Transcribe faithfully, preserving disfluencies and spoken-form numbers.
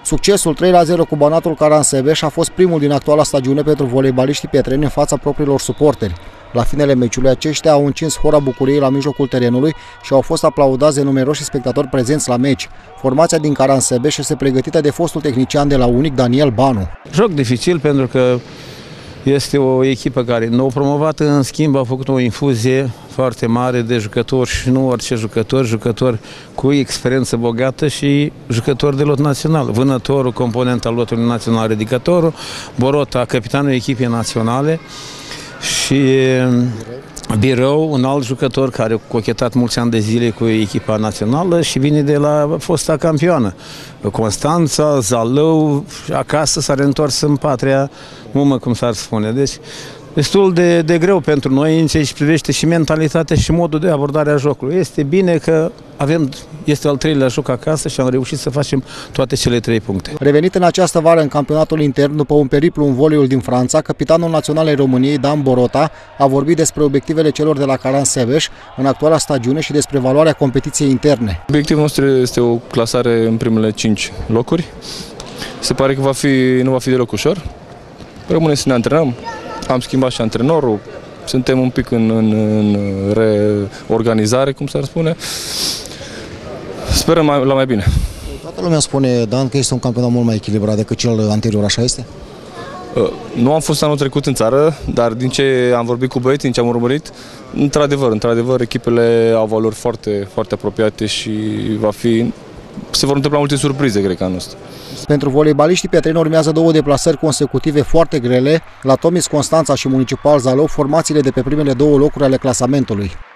Succesul trei la zero cu Banatul Caransebeș a fost primul din actuala stagiune pentru voleibaliștii pietreni în fața propriilor suporteri. La finele meciului, aceștia au încins hora bucuriei la mijlocul terenului și au fost aplaudați de numeroși spectatori prezenți la meci. Formația din Caransebeș este pregătită de fostul tehnician de la Unic, Daniel Banu. Joc dificil pentru că este o echipă care nou promovată, în schimb a făcut o infuzie foarte mare de jucători și nu orice jucători, jucători cu experiență bogată și jucători de lot național. Vânătorul, component al lotului național, ridicătorul, Borota, capitanul echipei naționale și Birău, un alt jucător care a cochetat mulți ani de zile cu echipa națională și vine de la fosta campioană. Constanța, Zalău, acasă s-a reîntors în patria mumă, cum s-ar spune. Deci, destul de, de greu pentru noi în ceea ce privește și mentalitatea și modul de abordare a jocului. Este bine că avem, este al treilea joc acasă și am reușit să facem toate cele trei puncte. Revenit în această vară în campionatul intern după un periplu în voleiul din Franța, capitanul național al României, Dan Borota, a vorbit despre obiectivele celor de la Caransebeș în actuala stagiune și despre valoarea competiției interne. Obiectivul nostru este o clasare în primele cinci locuri. Se pare că va fi, nu va fi deloc ușor. Rămâne să ne antrenăm. Am schimbat și antrenorul, suntem un pic în, în, în reorganizare, cum s-ar spune. Sperăm mai, la mai bine. Toată lumea spune, Dan, că este un campionat mult mai echilibrat decât cel anterior, așa este? Nu am fost anul trecut în țară, dar din ce am vorbit cu băieții, din ce am urmărit, într-adevăr, într-adevăr, echipele au valori foarte, foarte apropiate și va fi, se vor întâmpla multe surprize, cred că anul ăsta. Pentru voleibaliștii pietreni urmează două deplasări consecutive foarte grele la Tomis Constanța și Municipal Zalău, formațiile de pe primele două locuri ale clasamentului.